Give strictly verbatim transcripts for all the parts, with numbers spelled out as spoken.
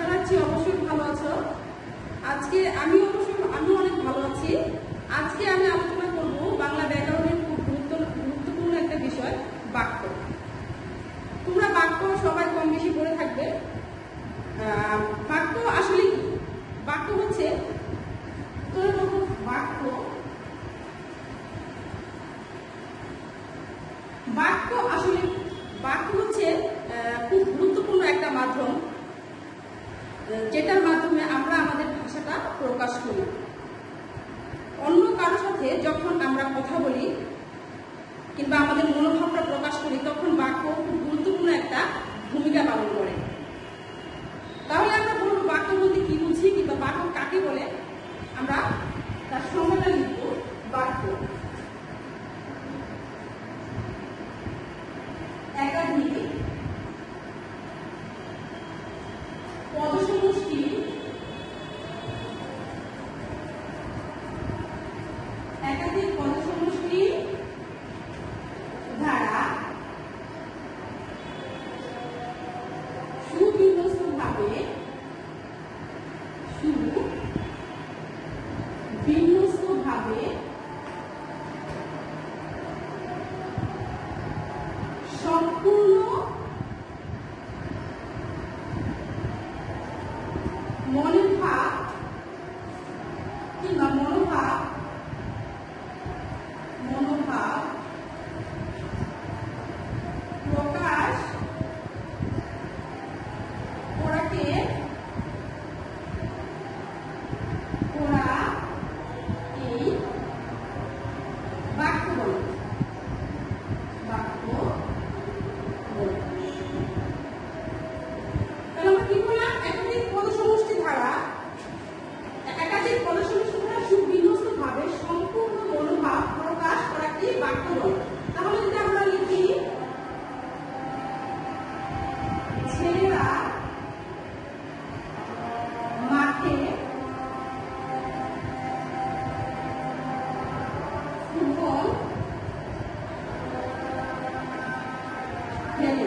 আশা রাখছি অবশ্যই ভালো আছো। আজকে আমি অবশ্যই আমি অনেক ভালো আছি। আজকে আমি আলোচনা করব বাংলা ব্যাকরণের খুব গুরুত্বপূর্ণ একটা বিষয়, বাক্য। তোমরা বাক্য সবাই কম বেশি পড়ে থাকবে। বাক্য আসলে কি? বাক্য হচ্ছে বাক্য বাক্য আসলে বাক্য হচ্ছে খুব গুরুত্বপূর্ণ একটা মাধ্যম, যেটার মাধ্যমে আমরা আমাদের ভাষাটা প্রকাশ করি। অন্য কারোর সাথে যখন আমরা কথা বলি কিংবা আমাদের মনোভাবটা প্রকাশ করি, তখন বাক্য খুব গুরুত্বপূর্ণ একটা ভূমিকা পালন করে। তাহলে আমরা বলবো বাক্য বলতে কি বুঝি কিংবা বাক্য কাকে বলে। আমরা তার সংজ্ঞাটা লিখব। বাক্য একাধিক পদসমষ্টি একাধিক পদসমষ্টি দ্বারা সুবিন্যস্তভাবে সুবিন্যস্তভাবে সম্পূর্ণ মনোভাব কিংবা মনোভাব মনোভাব প্রকাশ করাকে করা এই বাক্য বলে। বাক্য বলে। তাহলে আমরা কি বললাম? একাধিক পদসমষ্টি ধারা একাধিক পদসমষ্টি ধারা সুবিন্যস্তভাবে সম্পূর্ণ মনোভাব প্রকাশ করাকে বাক্য বলে। তাহলে যদি আমরা লিখি ছেলেরা মাঠে ফুটবল খেলে।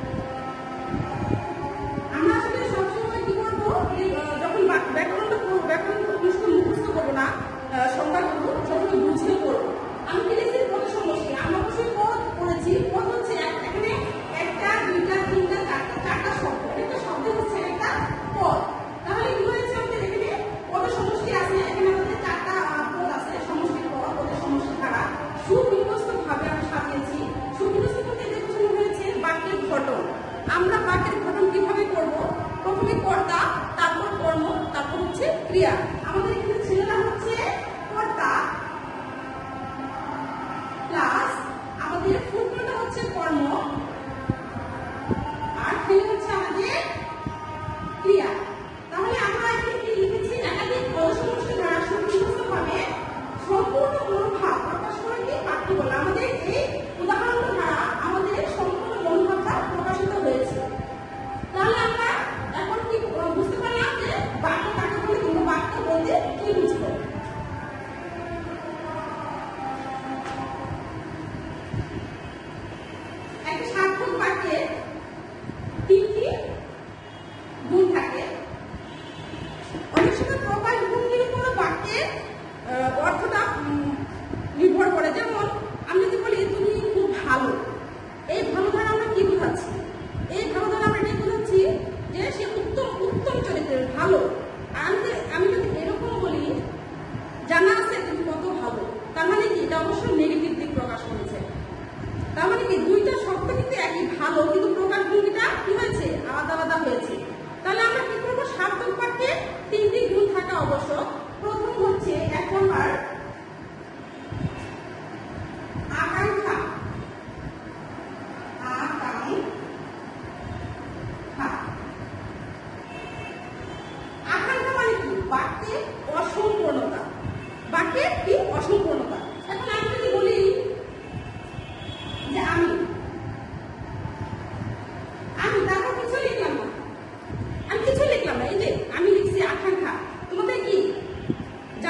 আমরা আসলে সবসময় কি করবো, যখন ব্যাকরণটা পড়বো, ব্যাকরণ মুখস্থ করবো না, সংজ্ঞাগুলো সবসময় বুঝে পড়বো। আমি কি লিখছি? পদ সমষ্টি। আমরা অবশ্যই পদ পড়েছি। পদ হচ্ছে এখানে একটা, দুইটা, তিনটা, চারটা, চারটা শব্দ। একটা শব্দ হচ্ছে একটা পদ। তাহলে কি হয়েছে? আমাদের এখানে পদ সমষ্টি আছে। এখানে আমাদের চারটা পদ আছে, সমষ্টির পদ, পদের সমষ্টি ধারা সুবিন্যস্ত ভাবে আমি সাজিয়েছি। সুবিন্যস্ত বলতে এদের বোঝানো হয়েছে বাক্যের গঠন। আমরা বাক্যের গঠন কিভাবে করব? প্রথমে কর্তা, তারপর কর্ম, তারপর হচ্ছে ক্রিয়া। আমাদের এখানে ছেলেরা হচ্ছে কর্তা প্লাস আমাদের ফুটবলটা হচ্ছে কর্ম আর খেলে হচ্ছে আমাদের ক্রিয়া। তাহলে আমরা এখানে কি লিখেছি? একাধিক পদসমষ্টি দ্বারা সুবিন্যস্তভাবে সম্পূর্ণ মনোভাব প্রকাশ করাকে বাক্য বলে। আমাদের এই উদাহরণটা দ্বারা আমাদের সম্পূর্ণ মনোভাবটা প্রকাশিত হয়েছে। তাহলে আমরা এখন কি বুঝতে পারলাম যে বাক্য কাকে বলে কিংবা বাক্য বলতে কি বুঝবো। একটা সার্থক বাক্যে তিনটি গুণ থাকে। অনেক সময় প্রকাশ ভঙ্গির উপর বাক্যের অর্থটা নির্ভর করে। যেমন আমি যদি বলি তুমি খুব ভালো, এই ভালো দ্বারা আমরা কি বোঝাচ্ছি? এই ভালো দ্বারা আমরা এটাই বোঝাচ্ছি যে সে উত্তম উত্তম চরিত্রের ভালো। আর আমি আমি যদি এরকম বলি জানা আছে তুমি কত ভালো, তার মানে কি এটা অবশ্যই নেগেটিভ দিক প্রকাশ করেছে। তার মানে কি দুইটা শব্দ কিন্তু একই ভালো, কিন্তু প্রকাশ ভঙ্গিটা কি হয়েছে? আলাদা আলাদা হয়েছে। তাহলে আমরা কি করবো? সার্থক বাক্যে তিনটি গুণ থাকা আবশ্যক। প্রথম হচ্ছে এক নম্বর আকাঙ্ক্ষা। আকাঙ্ক্ষা আকাঙ্ক্ষা মানে কি? বাক্যে অসম্পূর্ণতা। বাক্যে কি? অসম্পূর্ণতা। এখন আমি যদি বলি যে আমি আমি তারপর কিছু লিখলাম না, আমি কিছু লিখলাম না, এই যে আমি লিখছি আকাঙ্ক্ষা। তোমাদের কি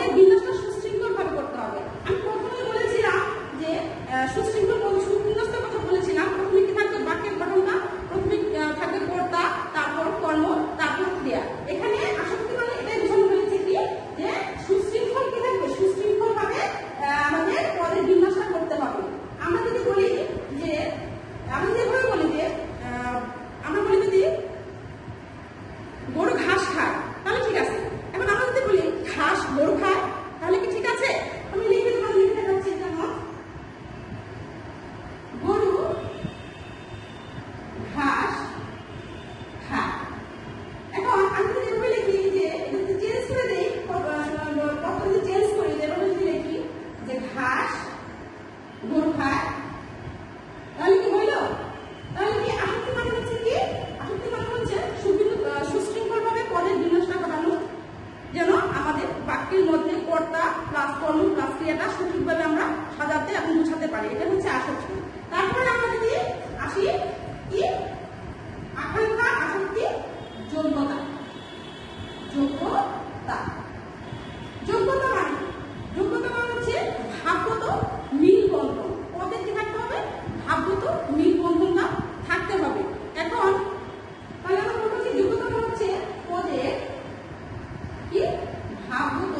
পদের বিন্যাসটা সুশৃঙ্খল ভাবে করতে হবে। আমি প্রথমে বলেছিলাম যে সুশৃঙ্খল সুবিন্যস্তের কথা বলেছিলাম। প্রথমে কি থাকবে বাক্যের গঠনটা, প্রথমে থাকবে কর্তা, তারপর কর্ম, তারপর ক্রিয়া। এখানে আসক্তি মানে এটাই বোঝানো হয়েছে কি যে সুশৃঙ্খল কি থাকবে, সুশৃঙ্খল ভাবে আমাদের পদের বিন্যাসটা করতে হবে। আমরা যদি বলি যে আমি যেভাবে বলি যে আমরা বলি যদি গরু ঘাস খায় তাহলে ঠিক আছে। এখন আমরা যদি বলি ঘাস গরু খায় তাহলে কি ঠিক আছে? আমি লিখে তোমাদের লিখে দেখাচ্ছি যেমন গরু ঘাস খায়। এখন আমি যদি এভাবে লিখি যে যদি চেঞ্জ করে দিই, কত যদি চেঞ্জ করি যেভাবে যদি লিখি যে ঘাস গরু খায় তাহলে কি হইল? তাহলে কি আসক্তি মানে হচ্ছে কি, আসক্তি মানে হচ্ছে সুশৃঙ্খল ভাবে পদের বিন্যাসটা ঘটানো, যেন আমাদের বাক্যের মধ্যে কর্তা প্লাস কর্ম প্লাস ক্রিয়াটা সঠিকভাবে আমরা সাজাতে এবং বুঝাতে পারি। এটা হচ্ছে আসক্তি। তারপরে আমরা যদি আসি কি আকাঙ্ক্ষা, আসক্তি, যোগ্যতা। যোগ্যতা যোগ্যতা মানে যোগ্যতা মানে হচ্ছে ভাবগত মিল বন্ধন। পদের কি থাকতে হবে? ভাবগত মিল বন্ধনটা থাকতে হবে। এখন তাহলে আমরা বলছি যোগ্যতা মানে হচ্ছে পদের কি ভাবগত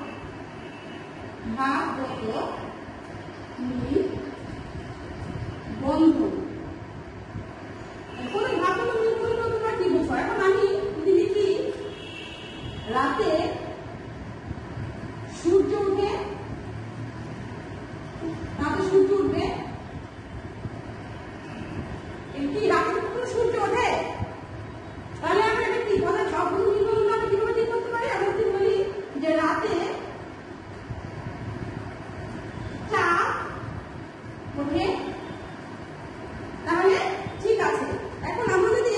ভাবগত মিল বন্ধন। পদের ভাবগত মিল বন্ধন তোমরা কি বুঝো? এখন আমি যদি লিখি রাতে সূর্য উঠে, রাতে সূর্য উঠবে, কি রাতে কখনো সূর্য ওঠে? তাহলে আমরা এটা কি পদের ভাবগত মিল বন্ধনটা আমরা কিভাবে ঠিক করতে পারি? আমরা যদি বলি যে রাতে চাঁদ ওঠে তাহলে ঠিক আছে। এখন আমরা যদি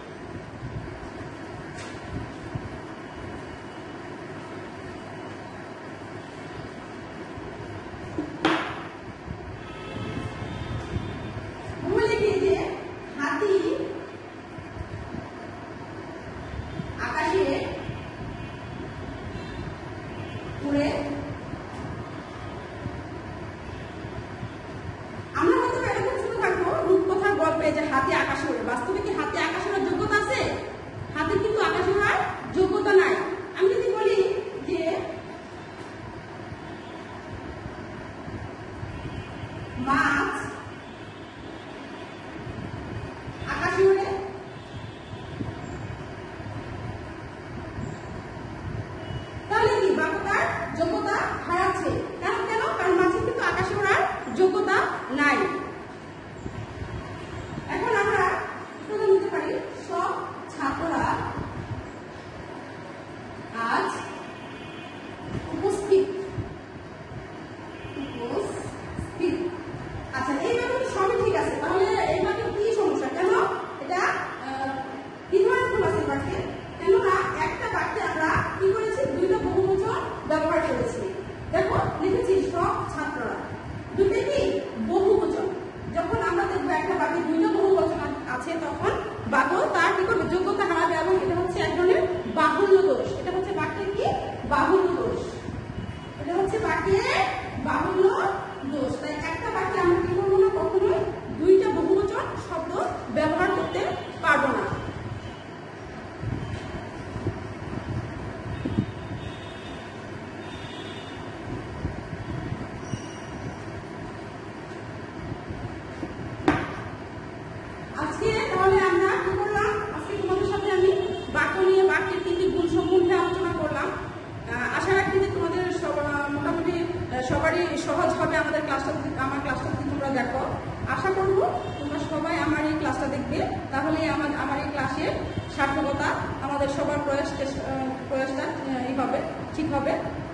লিখি যে হাতি আকাশে উড়ে, আমরা হয়তো এরকম শুনে থাকবো রূপকথার গল্পে যে হাতি আকাশে ওড়ে। বাস্তবে কি হাতি আকাশে ওড়ার যোগ্যতা আছে? হাতির কিন্তু আকাশে ওড়ার যোগ্যতা নাই। আমি যদি বলি যে মাছ আকাশে ওড়ে, তাহলে কি বাক্যটার যোগ্যতা হারাচ্ছে। কারণ কেন? কারণ মাছের কিন্তু আকাশে ওড়ার যোগ্যতা নাই। এখন আমরা প্রথমে নিতে পারি সব ছাত্ররা আজ উপস্থিত। উপস্থিত আচ্ছা, এই ব্যাপারে সবই ঠিক আছে। তাহলে এই ব্যাপারে কি সমস্যা? কেন এটা কি ধরনের ভুল আছে বাক্যে? কেননা একটা বাক্যে আমরা কি করেছি? দুইটা বহুবচন ব্যবহার করেছি। দেখো লিখেছি সব ছাত্ররা, দুটো কি বহুবচন। যখন আমরা দেখবো একটা বাক্যে দুইটা বহুবচন আছে তখন বাক্য তার কি করবে? যোগ্যতা হারাবে এবং এটা হচ্ছে এক ধরনের বাহুল্য দোষ। এটা হচ্ছে বাক্যের কি বাহুল্য দোষ। এটা হচ্ছে বাক্যের বাহুল্য দোষ। তাই একটা বাক্যে আমরা কি করবো না, কখনোই দুইটা বহুবচন শব্দ ব্যবহার করতে পারবো না। আজকে তাহলে আমরা কি করলাম? আজকে তোমাদের সাথে আমি বাক্য নিয়ে বাক্যের তিনটি গুণ সম্বন্ধে আলোচনা করলাম। আশা রাখি যে তোমাদের মোটামুটি সবারই সহজ হবে আমাদের ক্লাসটা, আমার ক্লাসটা যদি তোমরা দেখো। আশা করবো তোমরা সবাই আমার এই ক্লাসটা দেখবে, তাহলে আমার আমার এই ক্লাসের সার্থকতা, আমাদের সবার প্রয়াস প্রয়াসটা এই হবে ঠিক হবে।